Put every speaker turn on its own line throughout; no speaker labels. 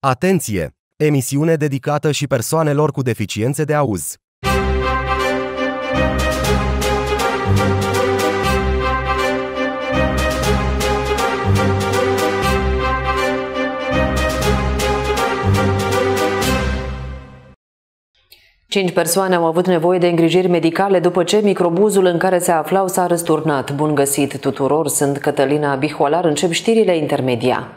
Atenție! Emisiune dedicată și persoanelor cu deficiențe de auz.
Cinci persoane au avut nevoie de îngrijiri medicale după ce microbuzul în care se aflau s-a răsturnat. Bun găsit tuturor, sunt Cătălina Bihoalar, încep știrile intermedia.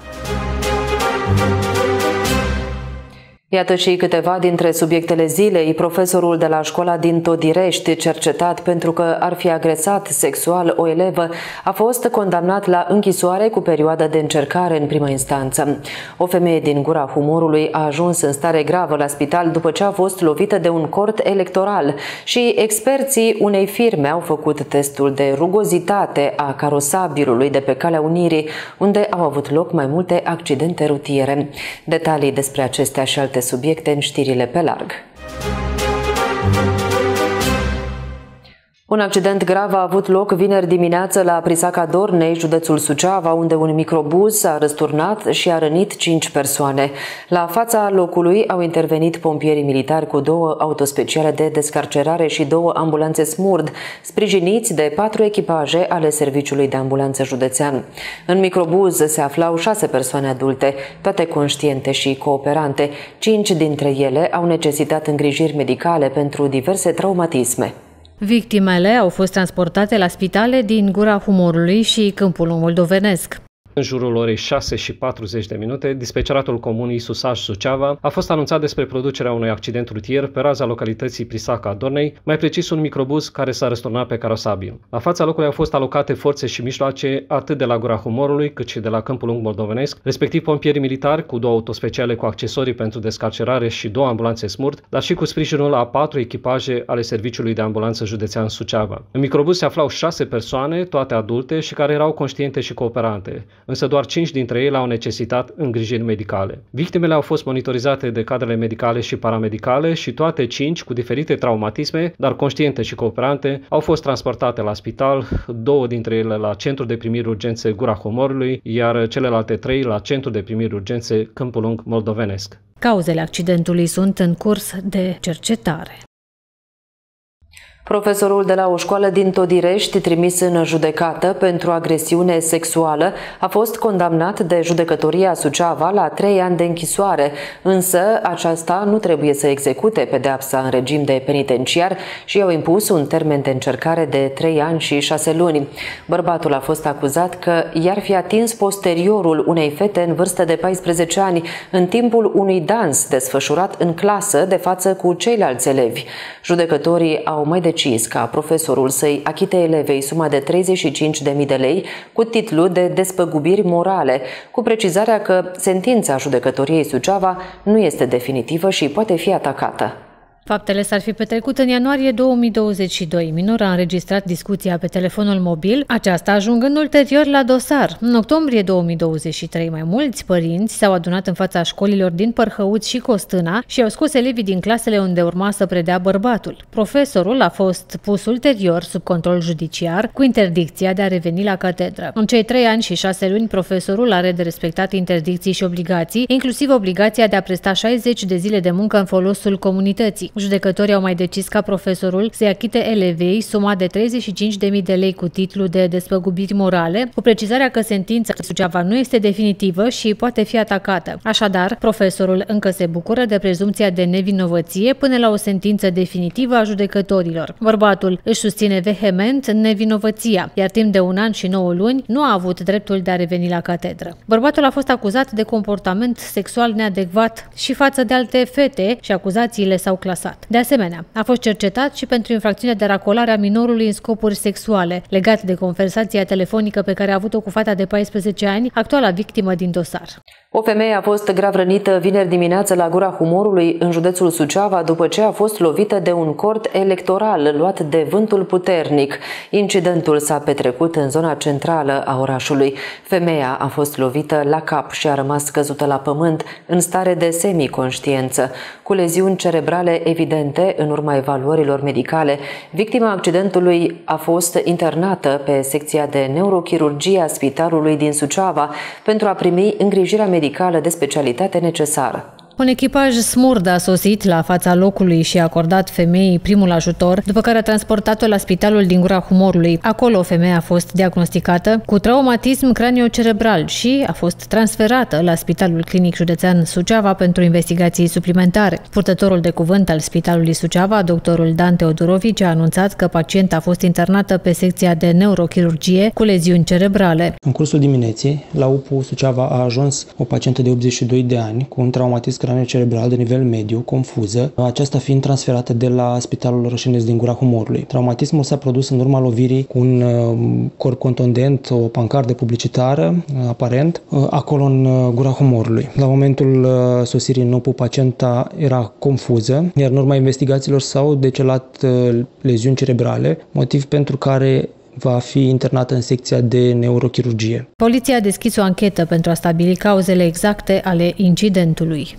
Iată și câteva dintre subiectele zilei. Profesorul de la școala din Todirești, cercetat pentru că ar fi agresat sexual o elevă, a fost condamnat la închisoare cu perioadă de încercare în primă instanță. O femeie din Gura Humorului a ajuns în stare gravă la spital după ce a fost lovită de un cort electoral și experții unei firme au făcut testul de rugozitate a carosabilului de pe Calea Unirii, unde au avut loc mai multe accidente rutiere. Detalii despre acestea și alte subiecte în știrile pe larg. Un accident grav a avut loc vineri dimineață la Prisaca Dornei, județul Suceava, unde un microbuz s-a răsturnat și a rănit 5 persoane. La fața locului au intervenit pompierii militari cu 2 autospeciale de descarcerare și 2 ambulanțe SMURD, sprijiniți de 4 echipaje ale Serviciului de Ambulanță Județean. În microbuz se aflau 6 persoane adulte, toate conștiente și cooperante. 5 dintre ele au necesitat îngrijiri medicale pentru diverse traumatisme.
Victimele au fost transportate la spitale din Gura Humorului și Câmpul Moldovenesc.
În jurul orei 6:40, dispeceratul comunii Susaj Suceava a fost anunțat despre producerea unui accident rutier pe raza localității Prisaca Dornei, mai precis un microbuz care s-a răsturnat pe carosabil. La fața locului au fost alocate forțe și mijloace atât de la Gura Humorului cât și de la Câmpul Moldovenesc, respectiv pompierii militari cu 2 autospeciale cu accesorii pentru descarcerare și 2 ambulanțe SMURD, dar și cu sprijinul a 4 echipaje ale Serviciului de Ambulanță Județean Suceava. În microbuz se aflau 6 persoane, toate adulte și care erau conștiente și cooperante, însă doar 5 dintre ele au necesitat îngrijiri medicale. Victimele au fost monitorizate de cadrele medicale și paramedicale și toate 5, cu diferite traumatisme, dar conștiente și cooperante, au fost transportate la spital, 2 dintre ele la Centrul de Primiri Urgențe Gura Humorului, iar celelalte 3 la Centrul de Primiri Urgențe Câmpul Lung Moldovenesc.
Cauzele accidentului sunt în curs de cercetare.
Profesorul de la o școală din Todirești, trimis în judecată pentru agresiune sexuală, a fost condamnat de judecătoria Suceava la 3 ani de închisoare, însă aceasta nu trebuie să execute pedeapsa în regim de penitenciar și i-au impus un termen de încercare de 3 ani și 6 luni. Bărbatul a fost acuzat că i-ar fi atins posteriorul unei fete în vârstă de 14 ani în timpul unui dans desfășurat în clasă de față cu ceilalți elevi. Judecătorii au mai decis ca profesorul să-i achite elevei suma de 35.000 de lei cu titlu de despăgubiri morale, cu precizarea că sentința judecătoriei Suceava nu este definitivă și poate fi atacată.
Faptele s-ar fi petrecut în ianuarie 2022. Minor a înregistrat discuția pe telefonul mobil, aceasta ajungând ulterior la dosar. În octombrie 2023, mai mulți părinți s-au adunat în fața școlilor din Părhăuți și Costâna și au scos elevii din clasele unde urma să predea bărbatul. Profesorul a fost pus ulterior sub control judiciar cu interdicția de a reveni la catedră. În cei 3 ani și 6 luni, profesorul are de respectat interdicții și obligații, inclusiv obligația de a presta 60 de zile de muncă în folosul comunității. Judecătorii au mai decis ca profesorul să-i achite elevei suma de 35.000 de lei cu titlu de despăgubiri morale, cu precizarea că sentința Suceava nu este definitivă și poate fi atacată. Așadar, profesorul încă se bucură de prezumția de nevinovăție până la o sentință definitivă a judecătorilor. Bărbatul își susține vehement nevinovăția, iar timp de 1 an și 9 luni nu a avut dreptul de a reveni la catedră. Bărbatul a fost acuzat de comportament sexual neadecvat și față de alte fete și acuzațiile s-au clasat. De asemenea, a fost cercetat și pentru infracțiunea de racolare a minorului în scopuri sexuale, legat de conversația telefonică pe care a avut-o cu fata de 14 ani, actuala victimă din dosar.
O femeie a fost grav rănită vineri dimineață la Gura Humorului, în județul Suceava, după ce a fost lovită de un cort electoral luat de vântul puternic. Incidentul s-a petrecut în zona centrală a orașului. Femeia a fost lovită la cap și a rămas căzută la pământ, în stare de semiconștiență, cu leziuni cerebrale evidente în urma evaluărilor medicale. Victima accidentului a fost internată pe secția de neurochirurgie a spitalului din Suceava pentru a primi îngrijirea medicală medicală de specialitate necesară.
Un echipaj smurd a sosit la fața locului și a acordat femeii primul ajutor, după care a transportat-o la spitalul din Gura Humorului. Acolo femeia a fost diagnosticată cu traumatism craniocerebral și a fost transferată la Spitalul Clinic Județean Suceava pentru investigații suplimentare. Purtătorul de cuvânt al Spitalului Suceava, doctorul Dan Teodorovici, a anunțat că pacienta a fost internată pe secția de neurochirurgie cu leziuni cerebrale.
În cursul dimineții, la UPU Suceava a ajuns o pacientă de 82 de ani cu un traumatism craniocerebral de nivel mediu, confuză, aceasta fiind transferată de la Spitalul Rășinesc din Gura Humorului. Traumatismul s-a produs în urma lovirii cu un corp contundent, o pancardă publicitară, aparent, acolo în Gura Humorului. La momentul sosirii în UPU, pacienta era confuză, iar în urma investigațiilor s-au decelat leziuni cerebrale, motiv pentru care va fi internată în secția de neurochirurgie.
Poliția a deschis o anchetă pentru a stabili cauzele exacte ale incidentului.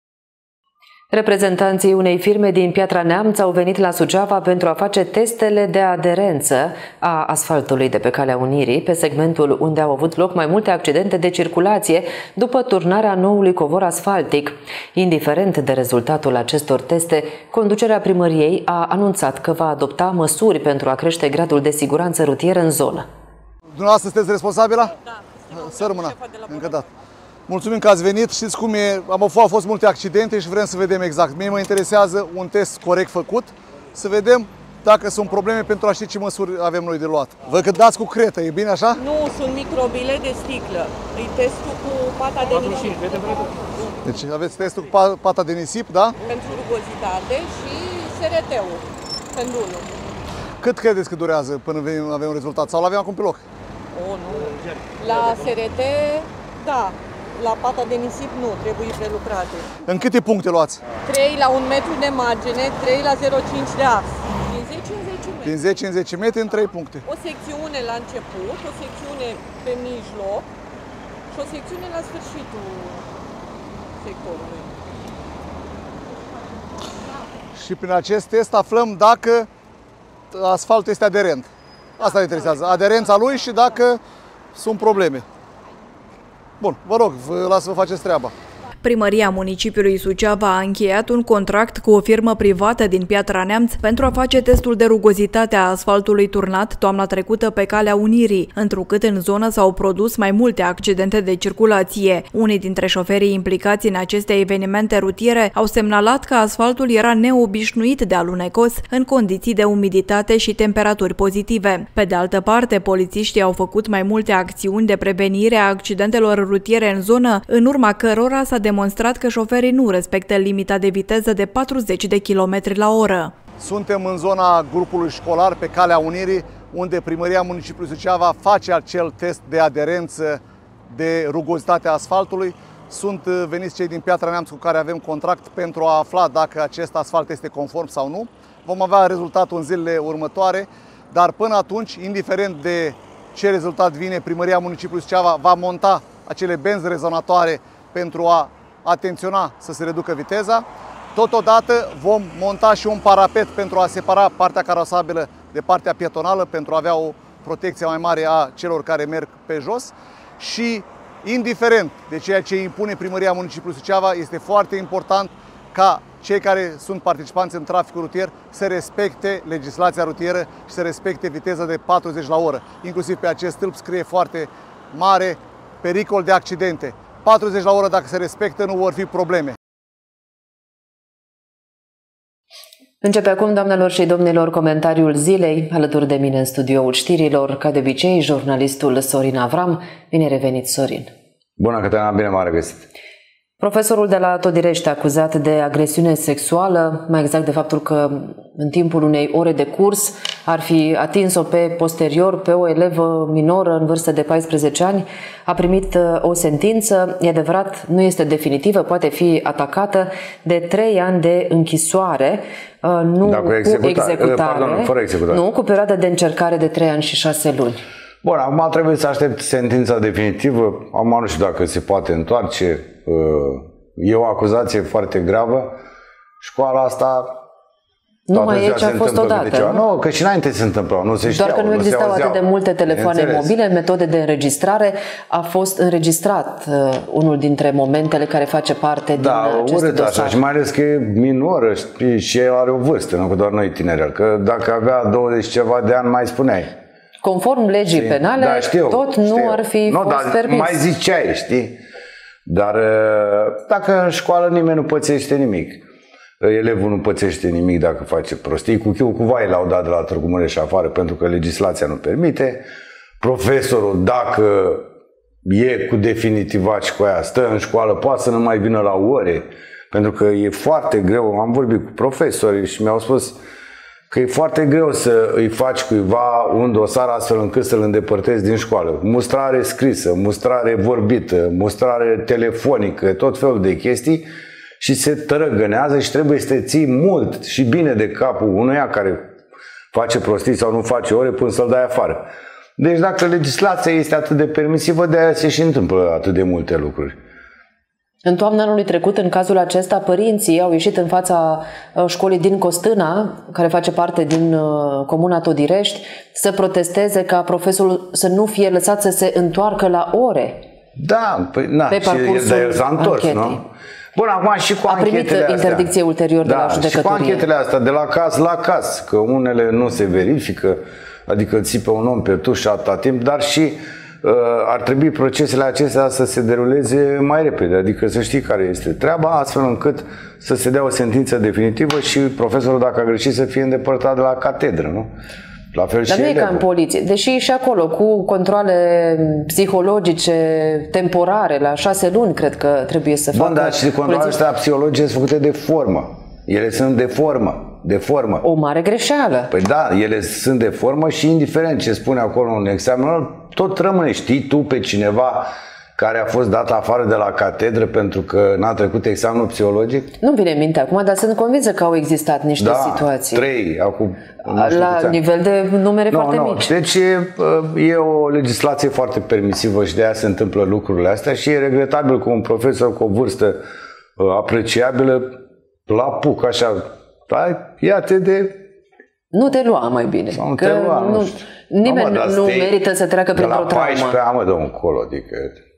Reprezentanții unei firme din Piatra Neamț au venit la Suceava pentru a face testele de aderență a asfaltului de pe Calea Unirii, pe segmentul unde au avut loc mai multe accidente de circulație după turnarea noului covor asfaltic. Indiferent de rezultatul acestor teste, conducerea primăriei a anunțat că va adopta măsuri pentru a crește gradul de siguranță rutieră în zonă.
Dumneavoastră sunteți responsabilă? Da. Să rămână. Încă dată. Mulțumim că ați venit. Știți cum e, au fost multe accidente și vrem să vedem exact. Mie mă interesează un test corect făcut, să vedem dacă sunt probleme pentru a ști ce măsuri avem noi de luat. Văd că dați cu cretă, e bine așa?
Nu, sunt microbile de sticlă. E testul cu pata de nisip.
Deci aveți testul cu pata de nisip, da?
Pentru rugozitate și SRT-ul, pendulul.
Cât credeți că durează până avem un rezultat? Sau l-avem acum pe loc?
O, nu. La SRT, da. La pata de nisip nu, trebuie prelucrate.
În câte puncte luați?
3 la 1 metru de margine, 3 la 0,5 de ars. Din 10 în 10 metri.
Din 10 în 10 metri în 3 puncte.
O secțiune la început, o secțiune pe mijloc și o secțiune la sfârșitul sectorului.
Și prin acest test aflăm dacă asfaltul este aderent. Asta ne interesează, aderența lui și dacă sunt probleme. Bun, vă rog, vă las să vă faceți treaba.
Primăria municipiului Suceava a încheiat un contract cu o firmă privată din Piatra Neamț pentru a face testul de rugozitate a asfaltului turnat toamna trecută pe Calea Unirii, întrucât în zonă s-au produs mai multe accidente de circulație. Unii dintre șoferii implicați în aceste evenimente rutiere au semnalat că asfaltul era neobișnuit de alunecos în condiții de umiditate și temperaturi pozitive. Pe de altă parte, polițiștii au făcut mai multe acțiuni de prevenire a accidentelor rutiere în zonă, în urma cărora s-a demonstrat că șoferii nu respectă limita de viteză de 40 de km la oră.
Suntem în zona grupului școlar pe Calea Unirii, unde Primăria Municipiului Suceava face acel test de aderență de rugozitate a asfaltului. Sunt veniți cei din Piatra Neamț cu care avem contract pentru a afla dacă acest asfalt este conform sau nu. Vom avea rezultatul în zilele următoare, dar până atunci, indiferent de ce rezultat vine, Primăria Municipiului Suceava va monta acele benzi rezonatoare pentru a atenționa să se reducă viteza. Totodată vom monta și un parapet pentru a separa partea carosabilă de partea pietonală, pentru a avea o protecție mai mare a celor care merg pe jos. Și indiferent de ceea ce impune Primăria Municipiului Suceava, este foarte important ca cei care sunt participanți în traficul rutier să respecte legislația rutieră și să respecte viteza de 40 la oră. Inclusiv pe acest stâlp scrie foarte mare pericol de accidente. 40 la oră, dacă se respectă, nu vor fi probleme.
Începe acum, doamnelor și domnilor, comentariul zilei. Alături de mine în studioul știrilor, ca de obicei, jurnalistul Sorin Avram. Bine revenit, Sorin!
Bună, Cătălina, bine m-a regăsit!
Profesorul de la Todirești, acuzat de agresiune sexuală, mai exact de faptul că în timpul unei ore de curs ar fi atins-o pe posterior pe o elevă minoră în vârstă de 14 ani, a primit o sentință. E adevărat, nu este definitivă, poate fi atacată de 3 ani de închisoare, nu cu executare,
fără executare.
Nu, cu perioadă de încercare de 3 ani și 6 luni.
Bun, acum trebuie să aștept sentința definitivă. Acum nu știu dacă se poate întoarce. E o acuzație foarte gravă. Școala asta
Numai aici a fost odată.
Nu, că și înainte se întâmplau, nu se știau.
Doar că nu existau atât de multe telefoane mobile, metode de înregistrare. A fost înregistrat unul dintre momentele care face parte din acest dosar.
Așa, și mai ales că e minoră și el are o vârstă, nu că doar noi tineri. Că dacă avea 20 ceva de ani, mai spuneai.
Conform legii penale, tot nu ar fi fost permis.
Mai ziceai, știi? Dar dacă în școală nimeni nu pățește nimic. Elevul nu pățește nimic dacă face prostii. Cu chiul cu vai l-au dat de la Târgu Mureș afară pentru că legislația nu permite. Profesorul, dacă e cu definitivat și cu aia stă în școală, poate să nu mai vină la ore, pentru că e foarte greu. Am vorbit cu profesorii și mi-au spus că e foarte greu să îi faci cuiva un dosar astfel încât să-l îndepărtezi din școală. Mustrare scrisă, mustrare vorbită, mustrare telefonică, tot felul de chestii, și se tărăgânează și trebuie să te ții mult și bine de capul unuia care face prostii sau nu face ore până să-l dai afară. Deci dacă legislația este atât de permisivă, de-aia se și întâmplă atât de multe lucruri.
În toamna anului trecut, în cazul acesta, părinții au ieșit în fața școlii din Costâna, care face parte din comuna Todirești, să protesteze ca profesorul să nu fie lăsat să se întoarcă la ore.
Da, păi, na,
pe parcursul
el s-a întors, nu? Bun, acum și cu
primit interdicție ulterior de la judecătorie.
Și cu anchetele astea, de la caz la caz, că unele nu se verifică, adică ții pe un om pe tușă atâta timp, dar și ar trebui procesele acestea să se deruleze mai repede, adică să știi care este treaba, astfel încât să se dea o sentință definitivă și profesorul, dacă a greșit, să fie îndepărtat de la catedră, nu? La fel
dar
și
nu e ca în poliție, deși și acolo, cu controale psihologice temporare, la 6 luni, cred că trebuie să facă.
Bun, dar și controalele astea psihologice sunt făcute de formă. Ele sunt de formă. De formă.
O mare greșeală.
Păi da, ele sunt de formă și indiferent ce spune acolo în examen, tot rămâne. Știi tu pe cineva care a fost dat afară de la catedră pentru că n-a trecut examenul psihologic?
Nu vine în minte acum, dar sunt convinsă că au existat niște situații.
3 acum.
La nivel de numere foarte mici.
Deci e o legislație foarte permisivă și de aia se întâmplă lucrurile astea și e regretabil că un profesor cu o vârstă apreciabilă la puc așa, ia-te de...
Nu te lua mai bine.
Sau nu te lua, nu știu.
Nimeni nu merită să treacă printr-o traumă.
De la 14 ani, dă încolo, adică...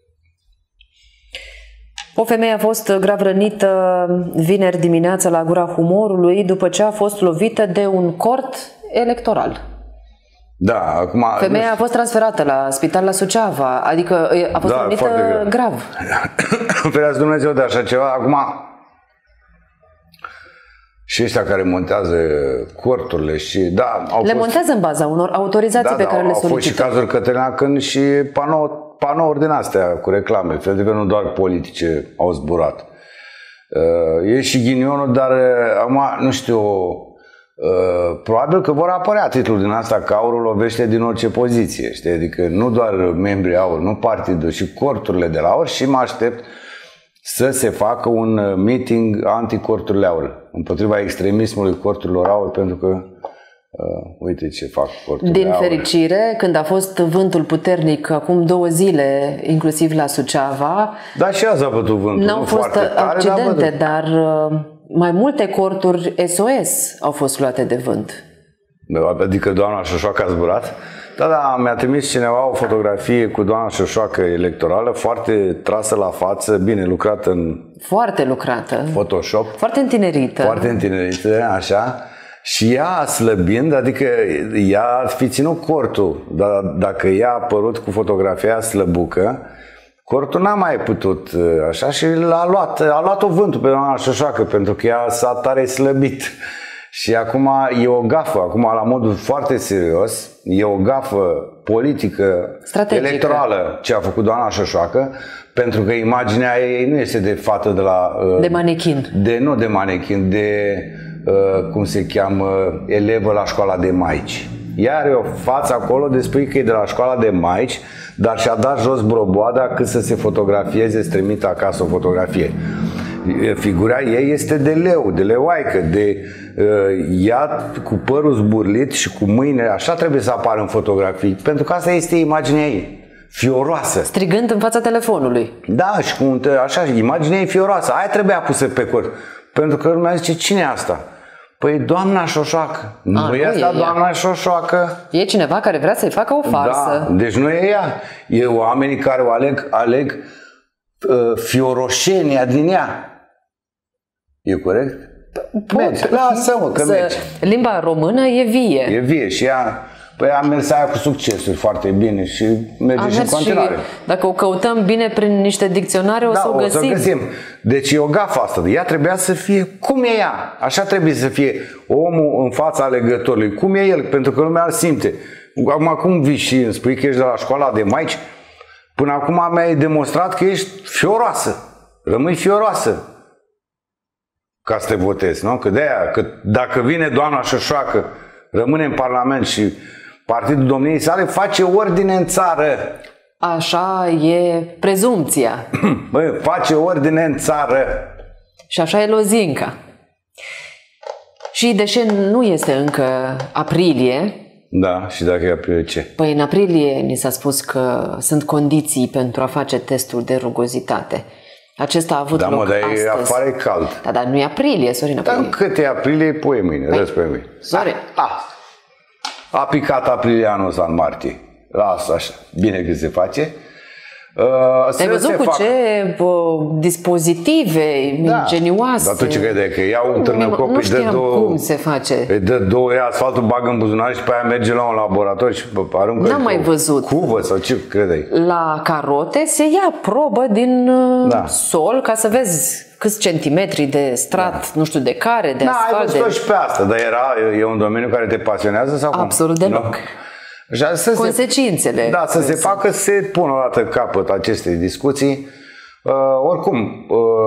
O femeie a fost grav rănită vineri dimineața la Gura Humorului după ce a fost lovită de un cort electoral.
Da, acum...
Femeia a fost transferată la spital la Suceava, adică a fost rănită grav.
Ferească Dumnezeu de așa ceva. Acum, și ăștia care montează corturile și... Da,
le montează în baza unor autorizații pe care le solicită.
Au fost și cazuri, Cătălina, când și panouri din astea cu reclame, fel de nu doar politice au zburat. E și ghinionul, dar acum, nu știu, probabil că vor apărea titluri din asta că aurul lovește din orice poziție, știi? Adică nu doar membrii aur, nu partidul, și corturile de la aur, și mă aștept să se facă un meeting anti-corturile aur, împotriva extremismului corturilor aur, pentru că uite ce fac corturile
din
aur.
Fericire, când a fost vântul puternic acum 2 zile, inclusiv la Suceava,
da, și azi a bătut vântul.
n-au fost accidente, dar mai multe corturi SOS au fost luate de vânt.
Adică doamna Șoșoacă a zburat? Da, mi-a trimis cineva o fotografie cu doamna Șoșoacă electorală, foarte trasă la față, bine lucrată în...
Foarte lucrată.
Photoshop.
Foarte întinerită.
Foarte întinerită, așa. Și ea slăbind, adică ea ar fi ținut cortul, dar dacă ea a apărut cu fotografia slăbucă, cortul n-a mai putut așa și a luat-o vântul pe doamna Șoșoacă, pentru că ea s-a tare slăbit. Și acum e o gafă, acum la modul foarte serios, e o gafă politică, strategică, electorală ce a făcut doamna Șoșoacă, pentru că imaginea ei nu este de fată de la...
de manechin.
Nu de manechin, de, cum se cheamă, elevă la școala de maici. Ea are o față acolo de spui că e de la școala de maici, dar și-a dat jos broboada cât să se fotografieze, să trimită acasă o fotografie. Figura ei este de leu, de leoaică, de ea cu părul zburlit și cu mâinile, așa trebuie să apară în fotografii, pentru că asta este imaginea ei, fioroasă.
Strigând în fața telefonului.
Da, și așa, imaginea ei fioroasă, aia trebuia pusă pe cort, pentru că lumea zice, cine e asta? Păi doamna Șoșoacă. Nu e asta doamna Șoșoacă.
E cineva care vrea să-i facă o farsă.
Da, deci nu e ea. E oamenii care o aleg fioroșenia din ea. E corect? Merge, lasă-mă că merge.
Limba română e vie.
E vie și ea... Păi a mers aia cu succesuri foarte bine și merge și în continuare.
Și dacă o căutăm bine prin niște dicționare, o să o găsim.
O să o găsim. Deci e o gafă asta. Ea trebuia să fie cum e ea. Așa trebuie să fie omul în fața alegătorului. Cum e el, pentru că lumea îl simte. Acum cum vii și îmi spui că ești de la școala de maici? Până acum mi-ai demonstrat că ești fioroasă. Rămâi fioroasă ca să te votezi, nu? Că de-aia, că dacă vine doamna Șoșoacă, rămâne în Parlament și partidul domniei sale face ordine în țară.
Așa e prezumția.
Bă, face ordine în țară.
Și așa e lozinca. Și deși nu este încă aprilie...
Da, și dacă e aprilie ce?
Păi în aprilie ni s-a spus că sunt condiții pentru a face testul de rugozitate. Acesta a avut loc astăzi.
Dar afară e cald.
Da, dar nu e aprilie, Sorin.
Dar cât e aprilie, pui mâine, răzi pe mâine.
Sorin.
A picat aprilie anul ăsta în martie. Lasă așa, bine că se face.
Ai văzut cu ce dispozitive ingenioase?
Dar tu ce credeai? Că iau un târnăcop,
nu știam cum se face.
Îi dă două, ia asfaltul, bagă în buzunar și pe aia merge la un laborator și aruncă.
N-am mai văzut.
Cuvă sau ce credeai?
La carote se ia probă din sol ca să vezi câți centimetri de strat, nu știu de care, de asfalt.
Ai văzut și pe asta, dar e un domeniu care te pasionează sau cum?
Absolut deloc. Consecințele.
Să se facă, se pună o dată capăt acestei discuții. Oricum,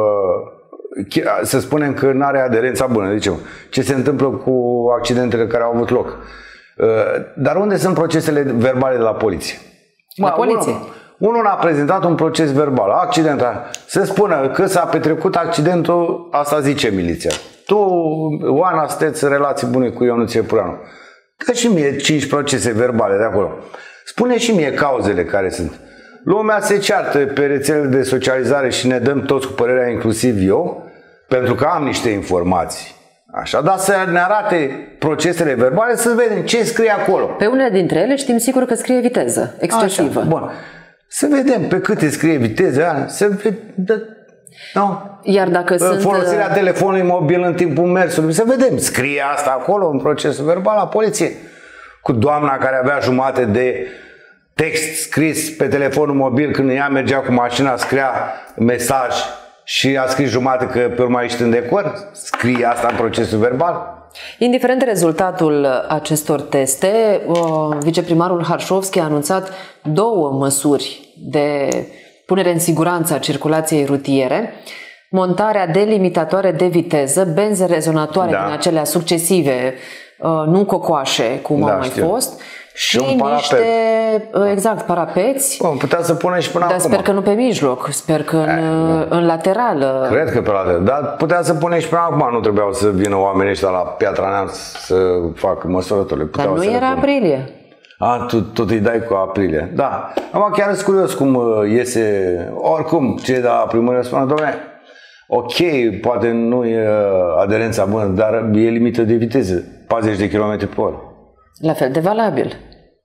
să spunem că nu are aderența bună. Zicem, ce se întâmplă cu accidentele care au avut loc? Dar unde sunt procesele verbale de la poliție?
La poliție?
Unul a prezentat un proces verbal. Accidentul. Se spune că s-a petrecut accidentul, asta zice miliția. Tu, Oana, sunteți relații bune cu Ionuț Iepureanu. Dă și mie 5 procese verbale de acolo. Spune și mie cauzele care sunt. Lumea se ceartă pe rețelele de socializare și ne dăm toți cu părerea, inclusiv eu, pentru că am niște informații. Așa, dar să ne arate procesele verbale să vedem ce scrie acolo.
Pe unele dintre ele știm sigur că scrie viteză excesivă.
Așa, bun. Să vedem pe câte scrie viteza, să vedem. No.
Iar dacă
folosirea telefonului mobil în timpul mersului, să vedem, scrie asta acolo în procesul verbal la poliție. Cu doamna care avea jumate de text scris pe telefonul mobil când ea mergea cu mașina, scria mesaj și a scris jumate că pe urmă ești în decor, scrie asta în procesul verbal.
Indiferent de rezultatul acestor teste, viceprimarul Harșovski a anunțat 2 măsuri de punere în siguranță a circulației rutiere, montarea de limitatoare de viteză, benze rezonatoare din acelea succesive, nu cocoașe, cum au mai fost, și niște, parapeți.
Bun, putea să pune și până acum.
Dar sper că nu pe mijloc, sper că în laterală.
Cred că pe laterală, dar putea să pune și până acum, nu trebuiau să vină oamenii ăștia la Piatra Neamț să facă măsurătorile.
Dar nu era aprilie.
Tu tot îi dai cu aprilie. Da. Acum chiar sunt curios cum iese, oricum, cei de la primărie spune, dom'le, ok, poate nu e aderența bună, dar e limită de viteză, 40 de km pe oră.
La fel de valabil.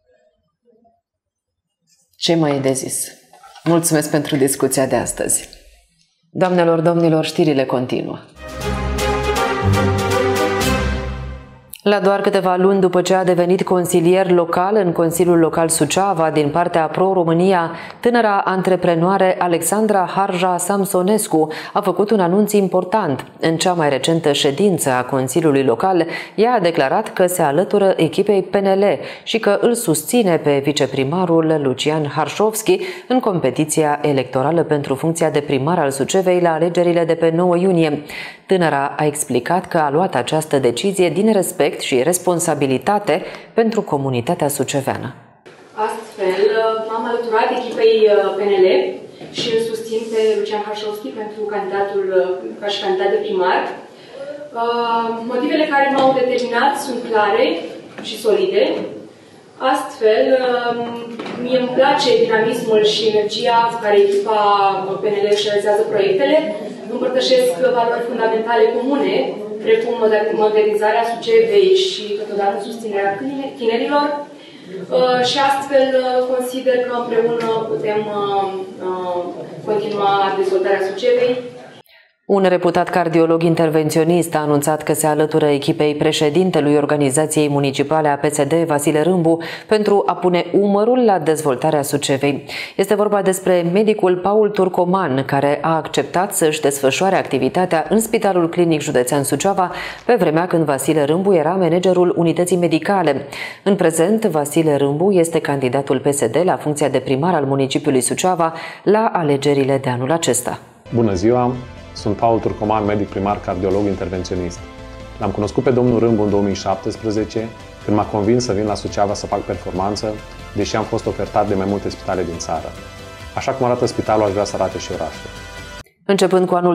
Ce mai e de zis? Mulțumesc pentru discuția de astăzi. Doamnelor, domnilor, știrile continuă. La doar câteva luni după ce a devenit consilier local în Consiliul Local Suceava din partea Pro-România, tânăra antreprenoare Alexandra Harja Samsonescu a făcut un anunț important. În cea mai recentă ședință a Consiliului Local, ea a declarat că se alătură echipei PNL și că îl susține pe viceprimarul Lucian Harșovski în competiția electorală pentru funcția de primar al Sucevei la alegerile de pe 9 iunie. Tânăra a explicat că a luat această decizie din respect și responsabilitate pentru comunitatea suceveană.
Astfel, m-am alăturat echipei PNL și îl susțin pe Lucian Harșovski pentru ca și candidat de primar. Motivele care m-au determinat sunt clare și solide. Astfel, mie îmi place dinamismul și energia cu care echipa PNL își realizează proiectele. Împărtășesc valori fundamentale comune precum modernizarea Sucevei și totodată susținerea tinerilor. Și astfel consider că împreună putem continua dezvoltarea Sucevei.
Un reputat cardiolog intervenționist a anunțat că se alătură echipei președintelui Organizației Municipale a PSD, Vasile Râmbu, pentru a pune umărul la dezvoltarea Sucevei. Este vorba despre medicul Paul Turcoman, care a acceptat să-și desfășoare activitatea în Spitalul Clinic Județean Suceava, pe vremea când Vasile Râmbu era managerul unității medicale. În prezent, Vasile Râmbu este candidatul PSD la funcția de primar al municipiului Suceava la alegerile de anul acesta.
Bună ziua! Sunt Paul Turcoman, medic primar cardiolog intervenționist. L-am cunoscut pe domnul Râmbu în 2017, când m-a convins să vin la Suceava să fac performanță, deși am fost ofertat de mai multe spitale din țară. Așa cum arată spitalul, aș vrea să arate și orașul.
Începând cu anul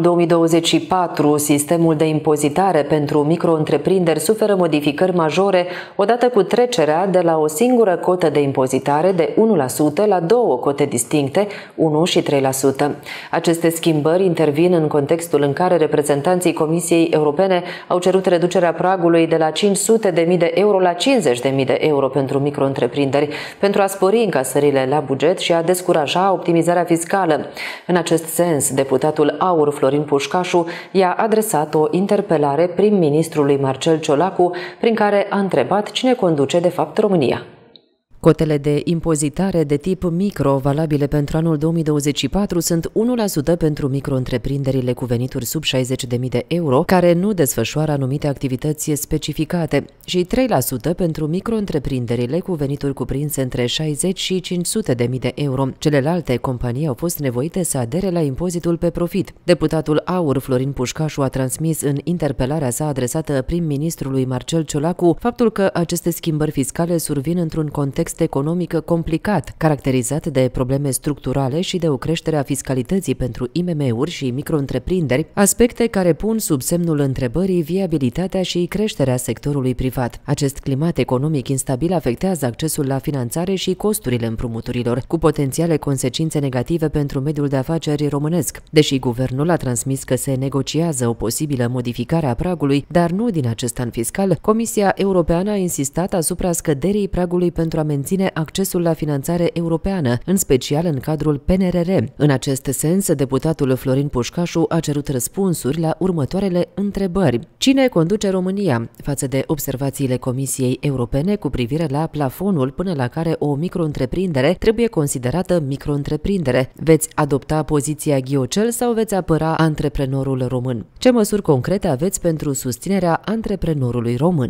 2024, sistemul de impozitare pentru micro-întreprinderi suferă modificări majore odată cu trecerea de la o singură cotă de impozitare de 1% la două cote distincte, 1 și 3%. Aceste schimbări intervin în contextul în care reprezentanții Comisiei Europene au cerut reducerea pragului de la 500.000 de euro la 50.000 de euro pentru micro-întreprinderi, pentru a spori încasările la buget și a descuraja optimizarea fiscală. În acest sens, deputatul AUR Florin Pușcașu i-a adresat o interpelare prim-ministrului Marcel Ciolacu, prin care a întrebat cine conduce de fapt România. Cotele de impozitare de tip micro valabile pentru anul 2024 sunt 1% pentru micro-întreprinderile cu venituri sub 60.000 de euro, care nu desfășoară anumite activități specificate, și 3% pentru micro-întreprinderile cu venituri cuprinse între 60 și 500.000 de euro. Celelalte companii au fost nevoite să adere la impozitul pe profit. Deputatul AUR Florin Pușcașu a transmis în interpelarea sa adresată prim-ministrului Marcel Ciolacu faptul că aceste schimbări fiscale survin într-un context economic complicat, caracterizat de probleme structurale și de o creștere a fiscalității pentru IMM-uri și micro-întreprinderi, aspecte care pun sub semnul întrebării viabilitatea și creșterea sectorului privat. Acest climat economic instabil afectează accesul la finanțare și costurile împrumuturilor, cu potențiale consecințe negative pentru mediul de afaceri românesc. Deși guvernul a transmis că se negociază o posibilă modificare a pragului, dar nu din acest an fiscal, Comisia Europeană a insistat asupra scăderii pragului pentru a menține accesul la finanțare europeană, în special în cadrul PNRR. În acest sens, deputatul Florin Pușcașu a cerut răspunsuri la următoarele întrebări. Cine conduce România față de observațiile Comisiei Europene cu privire la plafonul până la care o micro-întreprindere trebuie considerată micro-întreprindere? Veți adopta poziția ghiocel sau veți apăra antreprenorul român? Ce măsuri concrete aveți pentru susținerea antreprenorului român?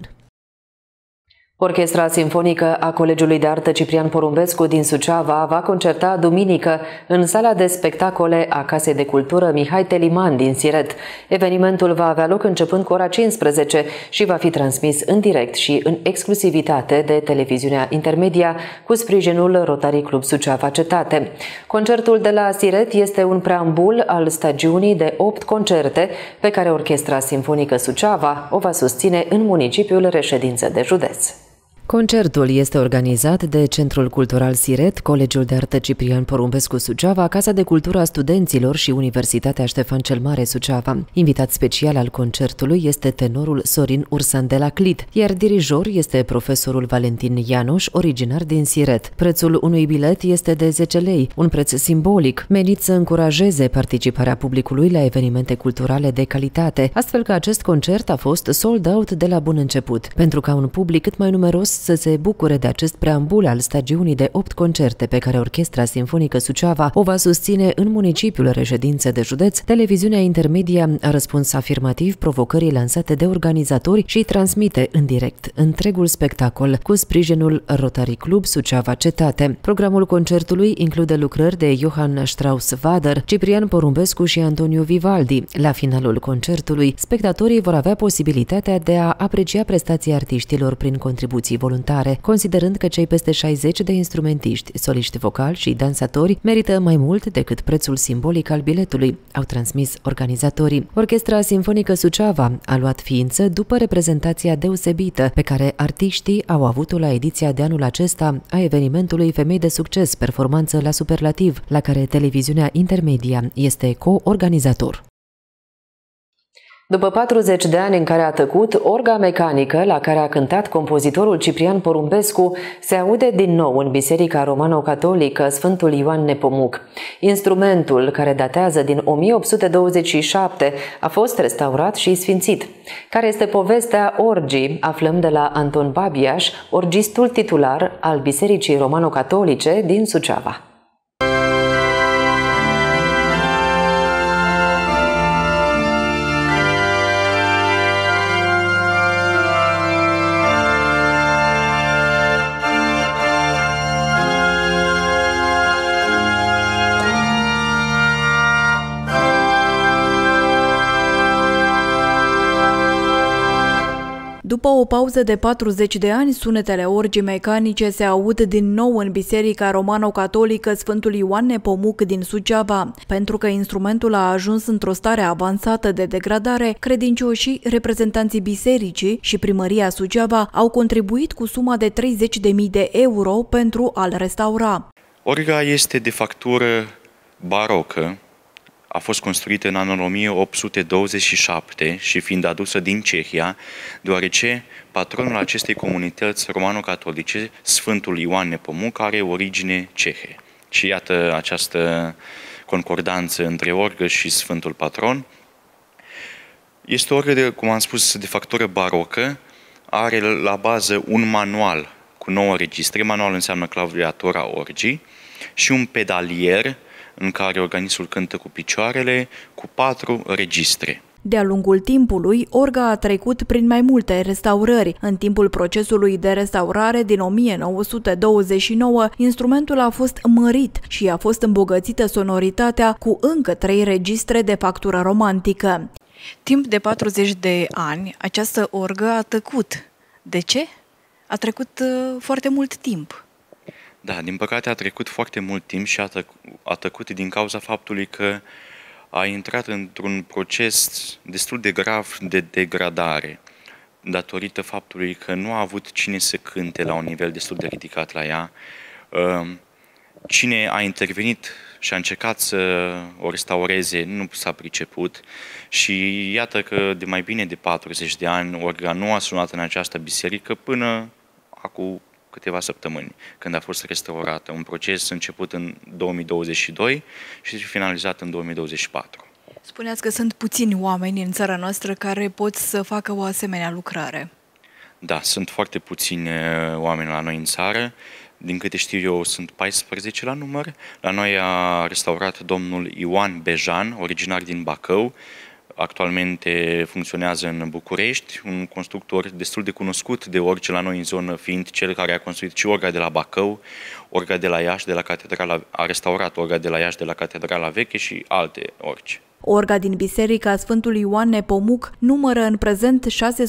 Orchestra Simfonică a Colegiului de Artă Ciprian Porumbescu din Suceava va concerta duminică în sala de spectacole a Casei de Cultură Mihai Teliman din Siret. Evenimentul va avea loc începând cu ora 15 și va fi transmis în direct și în exclusivitate de televiziunea Intermedia cu sprijinul Rotary Club Suceava Cetate. Concertul de la Siret este un preambul al stagiunii de 8 concerte pe care Orchestra Simfonică Suceava o va susține în municipiul reședință de județ. Concertul este organizat de Centrul Cultural Siret, Colegiul de Artă Ciprian Porumbescu Suceava, Casa de Cultură a Studenților și Universitatea Ștefan cel Mare Suceava. Invitat special al concertului este tenorul Sorin Ursan de la Clit, iar dirijor este profesorul Valentin Ianoș, originar din Siret. Prețul unui bilet este de 10 lei, un preț simbolic, menit să încurajeze participarea publicului la evenimente culturale de calitate, astfel că acest concert a fost sold out de la bun început, pentru ca un public cât mai numeros să se bucure de acest preambul al stagiunii de 8 concerte pe care Orchestra Simfonică Suceava o va susține în municipiul reședință de județ. Televiziunea Intermedia a răspuns afirmativ provocării lansate de organizatori și transmite în direct întregul spectacol cu sprijinul Rotary Club Suceava Cetate. Programul concertului include lucrări de Johann Strauss-Wader, Ciprian Porumbescu și Antonio Vivaldi. La finalul concertului, spectatorii vor avea posibilitatea de a aprecia prestații artiștilor prin contribuții voluntare, considerând că cei peste 60 de instrumentiști, soliști vocali și dansatori merită mai mult decât prețul simbolic al biletului, au transmis organizatorii. Orchestra Simfonică Suceava a luat ființă după reprezentația deosebită pe care artiștii au avut-o la ediția de anul acesta a evenimentului Femei de Succes, performanță la superlativ, la care televiziunea Intermedia este co-organizator. După 40 de ani în care a tăcut, orga mecanică la care a cântat compozitorul Ciprian Porumbescu se aude din nou în Biserica Romano-Catolică Sfântul Ioan Nepomuc. Instrumentul, care datează din 1827, a fost restaurat și sfințit. Care este povestea orgii, aflăm de la Anton Babiaș, orgistul titular al Bisericii Romano-Catolice din Suceava.
După o pauză de 40 de ani, sunetele orgii mecanice se aud din nou în Biserica Romano-Catolică Sfântul Ioan Nepomuc din Suceava. Pentru că instrumentul a ajuns într-o stare avansată de degradare, credincioșii, reprezentanții bisericii și primăria Suceava au contribuit cu suma de 30.000 de euro pentru a-l restaura.
Orga este de factură barocă. A fost construită în anul 1827 și fiind adusă din Cehia, deoarece patronul acestei comunități romano-catolice, Sfântul Ioan Nepomuc, are origine cehe. Și iată această concordanță între orgă și Sfântul Patron. Este o orgă, cum am spus, de factură barocă, are la bază un manual cu 9 registre, manual înseamnă claviatura orgii, și un pedalier în care organismul cântă cu picioarele, cu 4 registre.
De-a lungul timpului, orga a trecut prin mai multe restaurări. În timpul procesului de restaurare din 1929, instrumentul a fost mărit și a fost îmbogățită sonoritatea cu încă 3 registre de factură romantică. Timp de 40 de ani, această orgă a tăcut. De ce? A trecut foarte mult timp.
Da, din păcate a trecut foarte mult timp și a tăcut din cauza faptului că a intrat într-un proces destul de grav de degradare, datorită faptului că nu a avut cine să cânte la un nivel destul de ridicat la ea. Cine a intervenit și a încercat să o restaureze nu s-a priceput și iată că de mai bine de 40 de ani orga nu a sunat în această biserică până acum câteva săptămâni, când a fost restaurată. Un proces început în 2022 și finalizat în 2024.
Spuneați că sunt puțini oameni în țara noastră care pot să facă o asemenea lucrare.
Da, sunt foarte puțini oameni la noi în țară. Din câte știu eu, sunt 14 la număr. La noi a restaurat domnul Ioan Bejan, originar din Bacău. Actualmente funcționează în București, un constructor destul de cunoscut de orgi la noi în zonă, fiind cel care a construit și orga de la Bacău, orga de la Iași, de la Catedrala, a restaurat orga de la Iași, de la Catedrala Veche și alte orgi.
Orga din Biserica Sfântul Ioan Nepomuc numără în prezent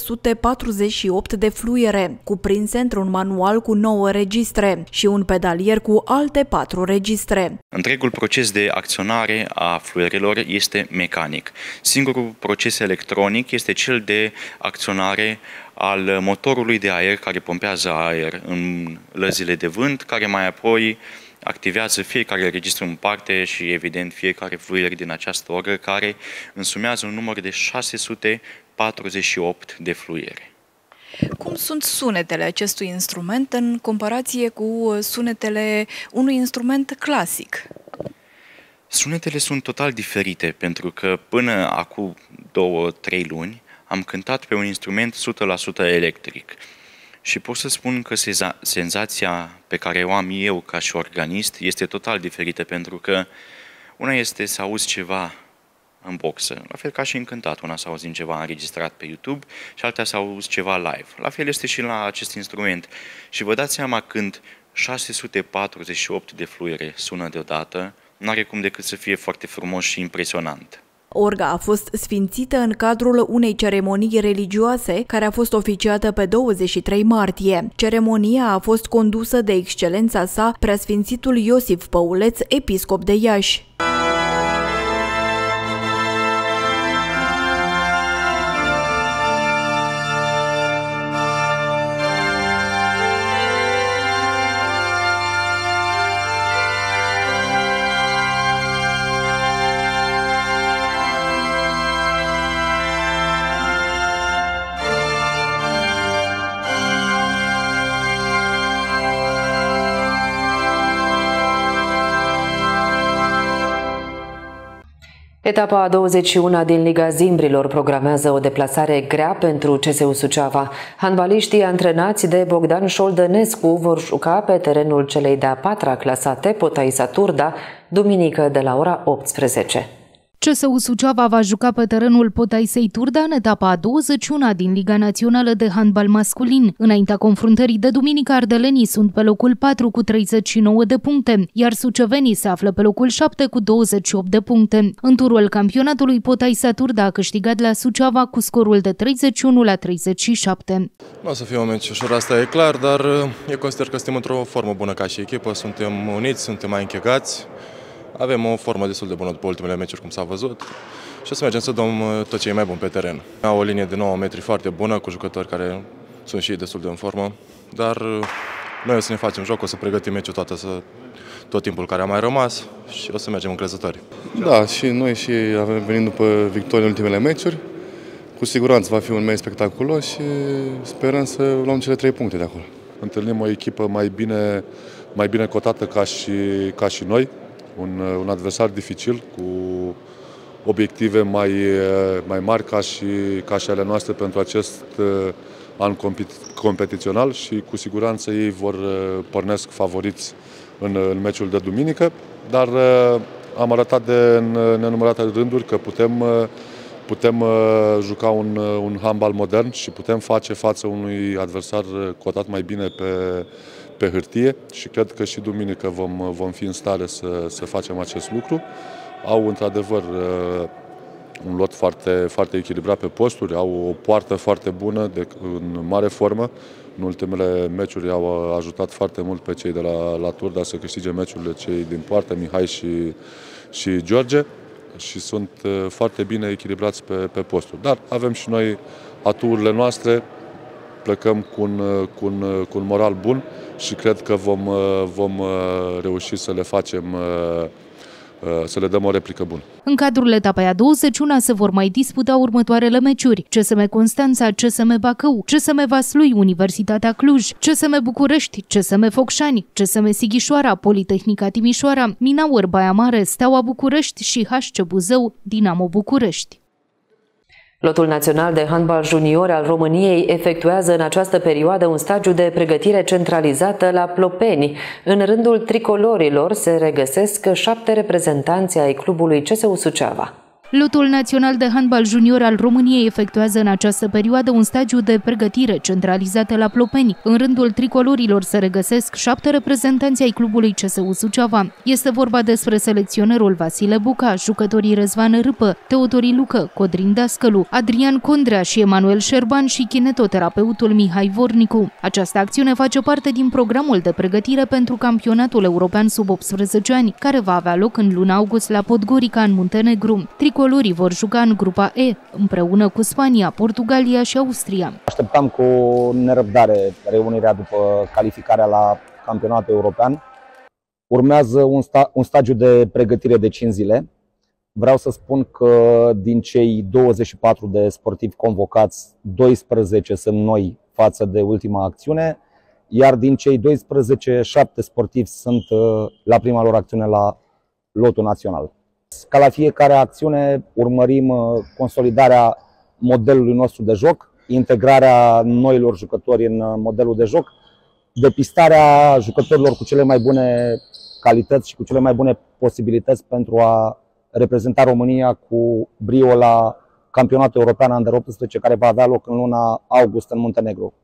648 de fluiere, cuprinse într-un manual cu 9 registre și un pedalier cu alte 4 registre.
Întregul proces de acționare a fluierelor este mecanic. Singurul proces electronic este cel de acționare al motorului de aer care pompează aer în lăzile de vânt, care mai apoi activează fiecare registru în parte și, evident, fiecare fluier din această orgă, care însumează un număr de 648 de fluiere.
Cum sunt sunetele acestui instrument în comparație cu sunetele unui instrument clasic?
Sunetele sunt total diferite, pentru că până acum 2-3 luni am cântat pe un instrument 100% electric. Și pot să spun că senzația pe care o am eu ca și organist este total diferită, pentru că una este să auzi ceva în boxă, la fel ca și în cântat, una să auzim ceva înregistrat pe YouTube și alta să auzi ceva live. La fel este și la acest instrument. Și vă dați seama, când 648 de fluiere sună deodată, n-are cum decât să fie foarte frumos și impresionant.
Orga a fost sfințită în cadrul unei ceremonii religioase care a fost oficiată pe 23 martie. Ceremonia a fost condusă de excelența sa, preasfințitul Iosif Păuleț, episcop de Iași.
Etapa a 21 din Liga Zimbrilor programează o deplasare grea pentru CSU Suceava. Handbaliștii antrenați de Bogdan Șoldănescu vor juca pe terenul celei de-a patra clasate, Potaisa Turda, duminică de la ora 18.
CSU Suceava va juca pe terenul Potaisei Turda în etapa a 21 din Liga Națională de Handbal Masculin. Înaintea confruntării de duminică, ardelenii sunt pe locul 4 cu 39 de puncte, iar sucevenii se află pe locul 7 cu 28 de puncte. În turul campionatului, Potaisa Turda a câștigat la Suceava cu scorul de 31-37.
Nu o să fie un meci ușor, asta e clar, dar eu consider că suntem într-o formă bună ca și echipă, suntem uniți, suntem mai închegați. Avem o formă destul de bună după ultimele meciuri, cum s-a văzut, și o să mergem să dăm tot ce e mai bun pe teren. Au o linie de 9 metri foarte bună, cu jucători care sunt și ei destul de în formă, dar noi o să ne facem joc, o să pregătim meciul tot timpul care a mai rămas și o să mergem încrezători.
Da, și noi și avem venit după victorii în ultimele meciuri. Cu siguranță va fi un meci spectaculos și sperăm să luăm cele 3 puncte de acolo.
Întâlnim o echipă mai bine cotată ca și noi. Un adversar dificil, cu obiective mai mari ca și ale noastre pentru acest an competițional și cu siguranță ei pornesc favoriți în meciul de duminică, dar am arătat în nenumărate rânduri că putem juca un handbal modern și putem face față unui adversar cotat mai bine pe hârtie și cred că și duminică vom fi în stare să facem acest lucru. Au într-adevăr un lot foarte, foarte echilibrat pe posturi, au o poartă foarte bună, în mare formă. În ultimele meciuri au ajutat foarte mult pe cei de la Turda să câștige meciurile cei din poartă, Mihai și George, și sunt foarte bine echilibrați pe posturi. Dar avem și noi aturile noastre, plecăm cu un moral bun și cred că vom reuși să le facem, să le dăm o replică bună.
În cadrul etapei a 21 se vor mai disputa următoarele meciuri: CSM Constanța, CSM Bacău, CSM Vaslui, Universitatea Cluj, CSM București, CSM Focșani, CSM Sighișoara, Politehnica Timișoara, Minaur Baia Mare, Steaua București și HC Buzău, Dinamo București.
Lotul național de handbal junior al României efectuează în această perioadă un stagiu de pregătire centralizată la Plopeni. În rândul tricolorilor se regăsesc 7 reprezentanți ai clubului CSU Suceava.
Lotul național de handbal junior al României efectuează în această perioadă un stagiu de pregătire centralizată la Plopeni. În rândul tricolorilor se regăsesc 7 reprezentanți ai clubului CSU Suceava. Este vorba despre selecționerul Vasile Buca, jucătorii Răzvan Râpă, Teodori Lucă, Codrin Dascălu, Adrian Condrea și Emanuel Șerban și kinetoterapeutul Mihai Vornicu. Această acțiune face parte din programul de pregătire pentru campionatul european sub 18 ani, care va avea loc în luna august la Podgorica, în Muntenegru. Tricolorii vor juca în grupa E, împreună cu Spania, Portugalia și Austria.
Așteptam cu nerăbdare reunirea după calificarea la campionatul european. Urmează un stagiu de pregătire de 5 zile. Vreau să spun că din cei 24 de sportivi convocați, 12 sunt noi față de ultima acțiune, iar din cei 12, 7 sportivi sunt la prima lor acțiune la lotul național. Ca la fiecare acțiune urmărim consolidarea modelului nostru de joc, integrarea noilor jucători în modelul de joc, depistarea jucătorilor cu cele mai bune calități și cu cele mai bune posibilități pentru a reprezenta România cu brio la campionatul european Under 18, care va avea loc în luna august în Muntenegru.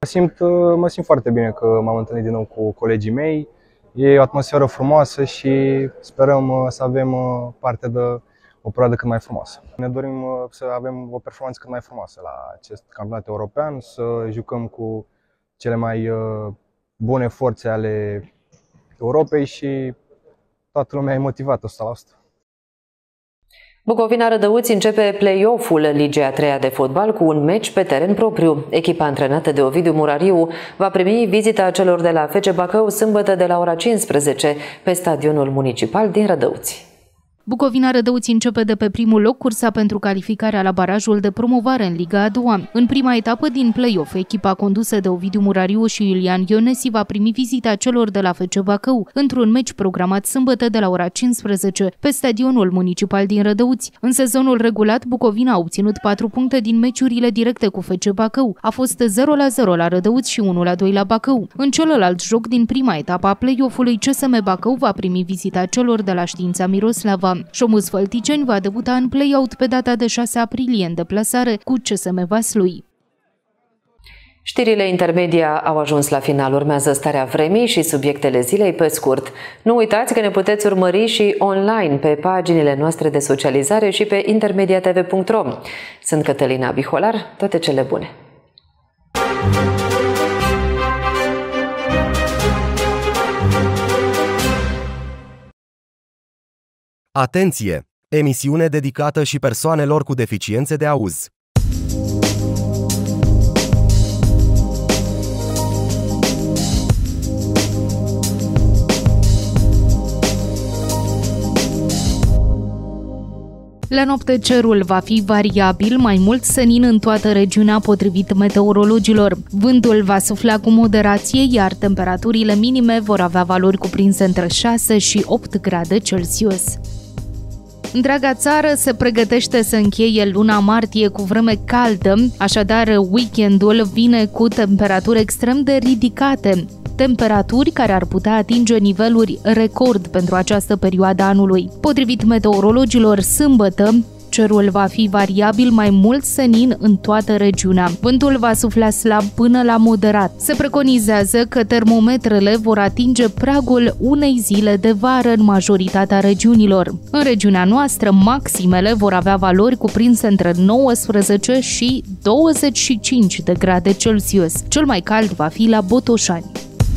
Mă simt foarte bine că m-am întâlnit din nou cu colegii mei. E o atmosferă frumoasă și sperăm să avem parte de o perioadă cât mai frumoasă. Ne dorim să avem o performanță cât mai frumoasă la acest campionat european, să jucăm cu cele mai bune forțe ale Europei și toată lumea e motivată 100%.
Bucovina Rădăuți începe play-off-ul Ligii a 3-a de fotbal cu un meci pe teren propriu. Echipa antrenată de Ovidiu Murariu va primi vizita celor de la FC Bacău sâmbătă de la ora 15 pe stadionul municipal din Rădăuți.
Bucovina Rădăuți începe de pe primul loc cursa pentru calificarea la barajul de promovare în Liga a doua. În prima etapă din play-off, echipa condusă de Ovidiu Murariu și Iulian Ionesi va primi vizita celor de la FC Bacău, într-un meci programat sâmbătă de la ora 15 pe stadionul municipal din Rădăuți. În sezonul regulat, Bucovina a obținut 4 puncte din meciurile directe cu FC Bacău. A fost 0-0 la Rădăuți și 1-2 la Bacău. În celălalt joc din prima etapă a play-off-ului, CSM Bacău va primi vizita celor de la Știința Miroslava. Șomuz Fălticeni va debuta în play-out pe data de 6 aprilie în deplasare cu CSM Vaslui.
Știrile intermedia au ajuns la final. Urmează starea vremii și subiectele zilei pe scurt. Nu uitați că ne puteți urmări și online pe paginile noastre de socializare și pe intermediatv.ro. Sunt Cătălina Biholar, toate cele bune!
Atenție! Emisiune dedicată și persoanelor cu deficiențe de auz.
La noapte cerul va fi variabil, mai mult senin în toată regiunea potrivit meteorologilor. Vântul va sufla cu moderație, iar temperaturile minime vor avea valori cuprinse între 6 și 8 grade Celsius. Întreaga țară se pregătește să încheie luna martie cu vreme caldă, așadar weekendul vine cu temperaturi extrem de ridicate. Temperaturi care ar putea atinge niveluri record pentru această perioadă anului. Potrivit meteorologilor, sâmbătă, cerul va fi variabil, mai mult senin în toată regiunea. Vântul va sufla slab până la moderat. Se preconizează că termometrele vor atinge pragul unei zile de vară în majoritatea regiunilor. În regiunea noastră, maximele vor avea valori cuprinse între 19 și 25 de grade Celsius. Cel mai cald va fi la Botoșani.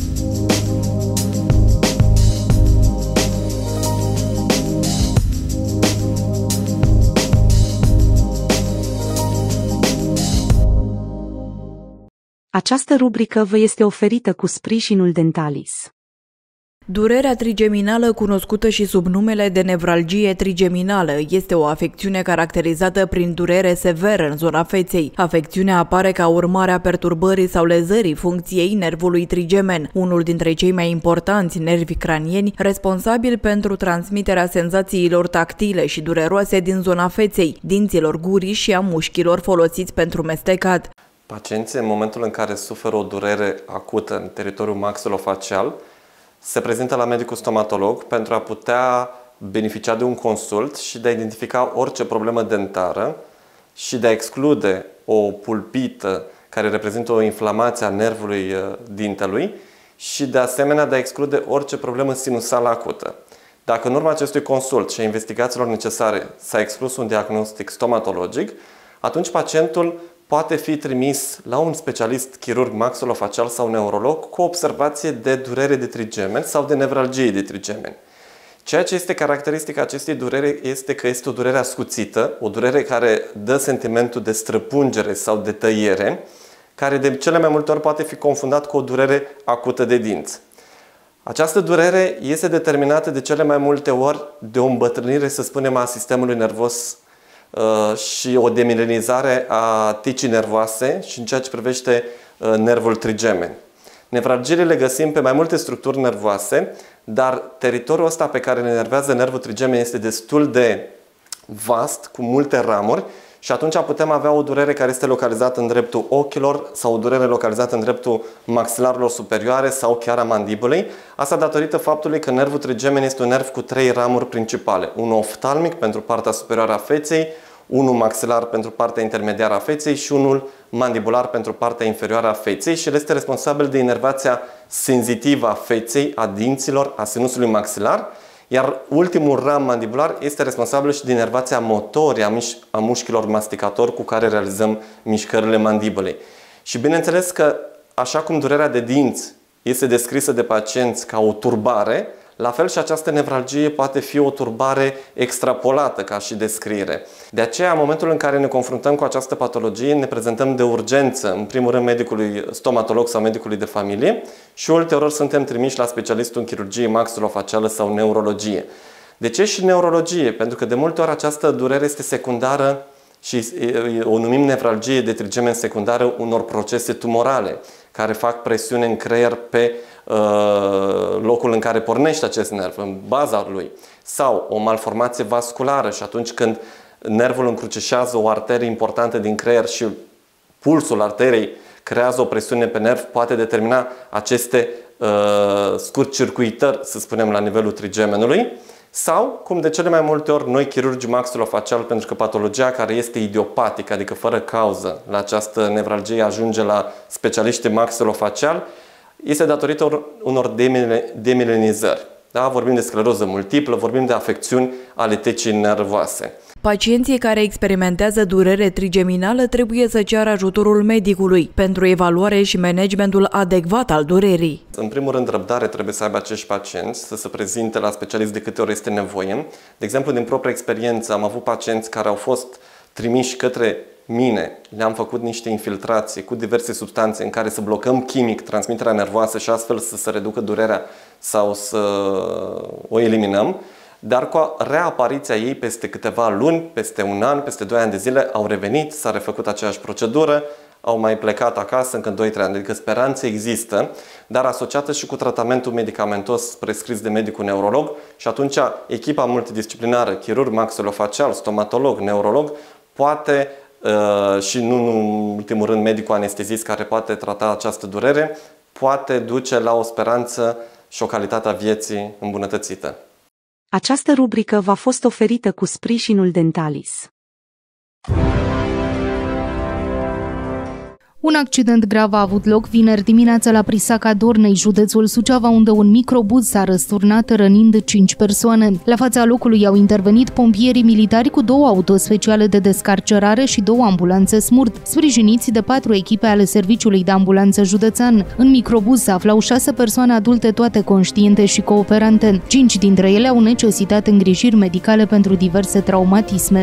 Această rubrică vă este oferită cu sprijinul Dentalis.
Durerea trigeminală, cunoscută și sub numele de nevralgie trigeminală, este o afecțiune caracterizată prin durere severă în zona feței. Afecțiunea apare ca urmare a perturbării sau lezării funcției nervului trigemen, unul dintre cei mai importanți nervi cranieni, responsabil pentru transmiterea senzațiilor tactile și dureroase din zona feței, dinților gurii și a mușchilor folosiți pentru mestecat.
Pacienții, în momentul în care suferă o durere acută în teritoriul maxilofacial, se prezintă la medicul stomatolog pentru a putea beneficia de un consult și de a identifica orice problemă dentară și de a exclude o pulpită care reprezintă o inflamație a nervului dintelui și de asemenea de a exclude orice problemă sinusală acută. Dacă în urma acestui consult și a investigațiilor necesare s-a exclus un diagnostic stomatologic, atunci pacientul poate fi trimis la un specialist chirurg maxilofacial sau neurolog cu observație de durere de trigemen sau de nevralgie de trigemen. Ceea ce este caracteristica acestei dureri este că este o durere ascuțită, o durere care dă sentimentul de străpungere sau de tăiere, care de cele mai multe ori poate fi confundat cu o durere acută de dinți. Această durere este determinată de cele mai multe ori de o îmbătrânire, să spunem, a sistemului nervos și o demineralizare a ticii nervoase și în ceea ce privește nervul trigemen. Nevralgiile le găsim pe mai multe structuri nervoase, dar teritoriul ăsta pe care ne enervează nervul trigemen este destul de vast, cu multe ramuri și atunci putem avea o durere care este localizată în dreptul ochilor sau o durere localizată în dreptul maxilarilor superioare sau chiar a mandibulei. Asta datorită faptului că nervul trigemen este un nerv cu 3 ramuri principale. Unul oftalmic pentru partea superioară a feței, unul maxilar pentru partea intermediară a feței și unul mandibular pentru partea inferioară a feței și el este responsabil de inervația senzitivă a feței, a dinților, a sinusului maxilar, iar ultimul ram mandibular este responsabil și de inervația motorie a mușchilor masticatori cu care realizăm mișcările mandibulei. Și bineînțeles că, așa cum durerea de dinți este descrisă de pacienți ca o turbare, la fel și această nevralgie poate fi o turbare extrapolată ca și descriere. De aceea, în momentul în care ne confruntăm cu această patologie, ne prezentăm de urgență, în primul rând medicului stomatolog sau medicului de familie și ulterior suntem trimiși la specialistul în chirurgie maxilofacială sau neurologie. De ce și neurologie? Pentru că de multe ori această durere este secundară și o numim nevralgie de trigemen secundară unor procese tumorale care fac presiune în creier pe locul în care pornește acest nerv, în baza lui. Sau o malformație vasculară și atunci când nervul încrucișează o arterie importantă din creier și pulsul arteriei creează o presiune pe nerv, poate determina aceste scurt-circuitări, să spunem, la nivelul trigemenului. Sau, cum de cele mai multe ori, noi chirurgii maxilofaciali, pentru că patologia care este idiopatică, adică fără cauză, la această nevralgie ajunge la specialiștii maxilofaciali, este datorită unor demiyelinizări. Da? Vorbim de scleroză multiplă, vorbim de afecțiuni ale tecii nervoase.
Pacienții care experimentează durere trigeminală trebuie să ceară ajutorul medicului pentru evaluare și managementul adecvat al durerii.
În primul rând, răbdare trebuie să aibă acești pacienți, să se prezinte la specialist de câte ori este nevoie. De exemplu, din propria experiență, am avut pacienți care au fost trimiși către mine, le-am făcut niște infiltrații cu diverse substanțe în care să blocăm chimic transmiterea nervoasă și astfel să se reducă durerea sau să o eliminăm. Dar cu reapariția ei peste câteva luni, peste un an, peste 2 ani de zile, au revenit, s-a refăcut aceeași procedură, au mai plecat acasă încă 2-3 ani. Adică speranță există, dar asociată și cu tratamentul medicamentos prescris de medicul neurolog și atunci echipa multidisciplinară, chirurg maxilofacial, stomatolog, neurolog, poate și nu în ultimul rând medicul anestezist care poate trata această durere, poate duce la o speranță și o calitate a vieții îmbunătățită.
Această rubrică v-a fost oferită cu sprijinul Dentalis.
Un accident grav a avut loc vineri dimineața la Prisaca Dornei, județul Suceava, unde un microbuz s-a răsturnat rănind 5 persoane. La fața locului au intervenit pompierii militari cu 2 autospeciale de descarcerare și 2 ambulanțe SMURD, sprijiniți de 4 echipe ale Serviciului de Ambulanță Județean. În microbuz se aflau 6 persoane adulte, toate conștiente și cooperante. 5 dintre ele au necesitat îngrijiri medicale pentru diverse traumatisme.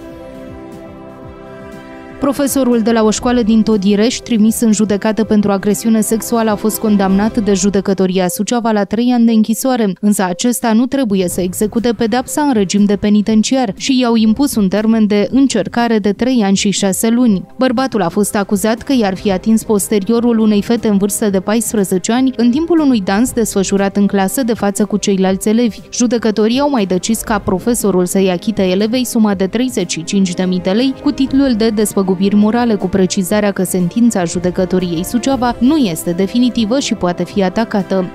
Profesorul de la o școală din Todirești, trimis în judecată pentru agresiune sexuală, a fost condamnat de judecătoria Suceava la 3 ani de închisoare, însă acesta nu trebuie să execute pedeapsa în regim de penitenciar și i-au impus un termen de încercare de 3 ani și 6 luni. Bărbatul a fost acuzat că i-ar fi atins posteriorul unei fete în vârstă de 14 ani în timpul unui dans desfășurat în clasă de față cu ceilalți elevi. Judecătorii au mai decis ca profesorul să-i achite elevei suma de 35.000 de lei cu titlul de despăgubiri morale, cu precizarea că sentința judecătoriei Suceava nu este definitivă și poate fi atacată.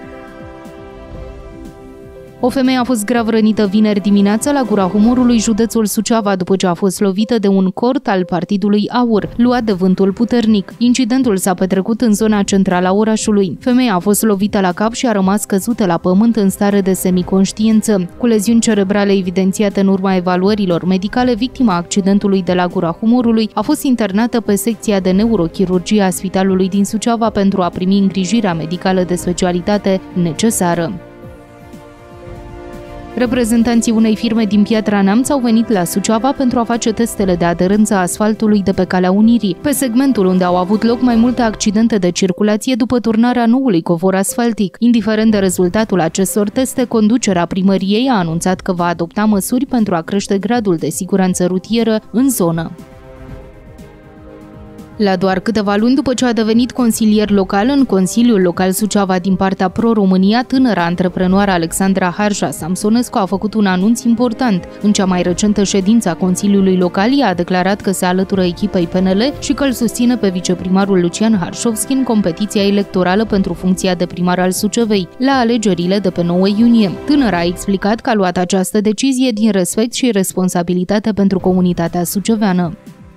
O femeie a fost grav rănită vineri dimineața la Gura Humorului, județul Suceava, după ce a fost lovită de un cort al Partidului AUR, luat de vântul puternic. Incidentul s-a petrecut în zona centrală a orașului. Femeia a fost lovită la cap și a rămas căzută la pământ în stare de semiconștiență. Cu leziuni cerebrale evidențiate în urma evaluărilor medicale, victima accidentului de la Gura Humorului a fost internată pe secția de neurochirurgie a Spitalului din Suceava pentru a primi îngrijirea medicală de specialitate necesară. Reprezentanții unei firme din Piatra Neamț au venit la Suceava pentru a face testele de aderență a asfaltului de pe Calea Unirii, pe segmentul unde au avut loc mai multe accidente de circulație după turnarea noului covor asfaltic. Indiferent de rezultatul acestor teste, conducerea primăriei a anunțat că va adopta măsuri pentru a crește gradul de siguranță rutieră în zonă. La doar câteva luni după ce a devenit consilier local în Consiliul Local Suceava din partea Pro-România, tânăra antreprenoară Alexandra Harja Samsonescu a făcut un anunț important. În cea mai recentă ședință a Consiliului Local, ea a declarat că se alătură echipei PNL și că îl susține pe viceprimarul Lucian Harșovski în competiția electorală pentru funcția de primar al Sucevei, la alegerile de pe 9 iunie. Tânăra a explicat că a luat această decizie din respect și responsabilitate pentru comunitatea suceveană.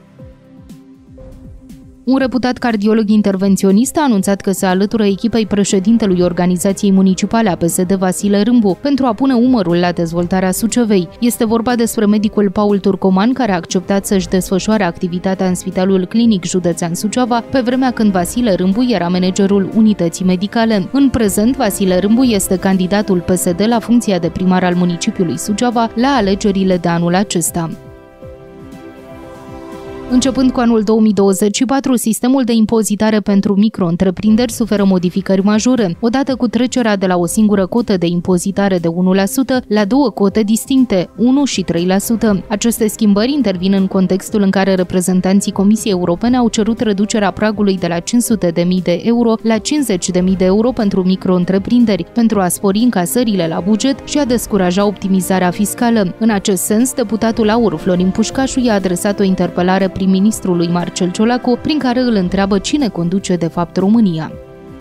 Un reputat cardiolog intervenționist a anunțat că se alătură echipei președintelui Organizației Municipale a PSD, Vasile Râmbu, pentru a pune umărul la dezvoltarea Sucevei. Este vorba despre medicul Paul Turcoman, care a acceptat să-și desfășoare activitatea în Spitalul Clinic Județean Suceava, pe vremea când Vasile Râmbu era managerul unității medicale. În prezent, Vasile Râmbu este candidatul PSD la funcția de primar al municipiului Suceava la alegerile de anul acesta. Începând cu anul 2024, sistemul de impozitare pentru micro-întreprinderi suferă modificări majore, odată cu trecerea de la o singură cotă de impozitare de 1% la două cote distincte, 1 și 3%. Aceste schimbări intervin în contextul în care reprezentanții Comisiei Europene au cerut reducerea pragului de la 500.000 de euro la 50.000 de euro pentru micro-întreprinderi, pentru a spori încasările la buget și a descuraja optimizarea fiscală. În acest sens, deputatul AUR Florin Pușcașu i-a adresat o interpelare prim-ministrului Marcel Ciolacu, prin care îl întreabă cine conduce de fapt România.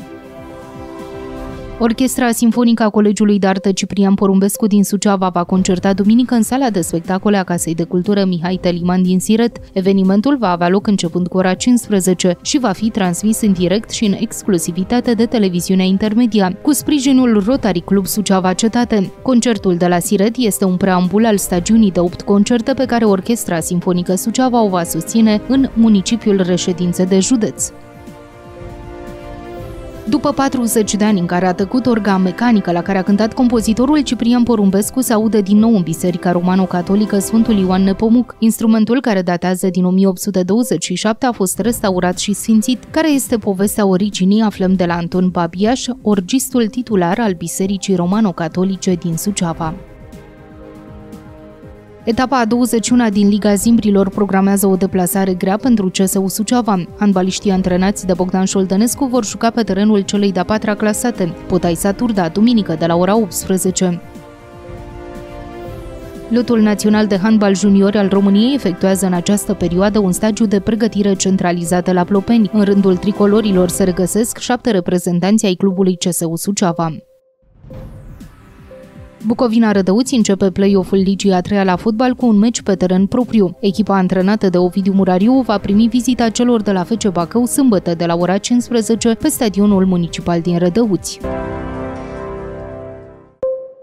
Orchestra Simfonică a Colegiului de Artă Ciprian Porumbescu din Suceava va concerta duminică în sala de spectacole a Casei de Cultură Mihai Teliman din Siret. Evenimentul va avea loc începând cu ora 15 și va fi transmis în direct și în exclusivitate de televiziunea Intermedia, cu sprijinul Rotary Club Suceava Cetate. Concertul de la Siret este un preambul al stagiunii de 8 concerte pe care Orchestra Simfonică Suceava o va susține în municipiul Reședințe de Județ. După 40 de ani în care a tăcut orga mecanică la care a cântat compozitorul Ciprian Porumbescu, se aude din nou în Biserica Romano-Catolică Sfântul Ioan Nepomuc. Instrumentul, care datează din 1827, a fost restaurat și sfințit. Care este povestea originii, aflăm de la Anton Babiaș, orgistul titular al Bisericii Romano-Catolice din Suceava. Etapa a 21-a din Liga Zimbrilor programează o deplasare grea pentru CSU Suceava. Handbaliștii antrenați de Bogdan Șoldănescu vor juca pe terenul celei de-a 4-a clasate, Potaisa Turda, duminică de la ora 18. Lotul național de handbal junior al României efectuează în această perioadă un stagiu de pregătire centralizată la Plopeni. În rândul tricolorilor se regăsesc 7 reprezentanți ai clubului CSU Suceava. Bucovina Rădăuți începe play-off-ul Ligii a 3-a la fotbal cu un meci pe teren propriu. Echipa antrenată de Ovidiu Murariu va primi vizita celor de la FC Bacău sâmbătă de la ora 15 pe stadionul municipal din Rădăuți.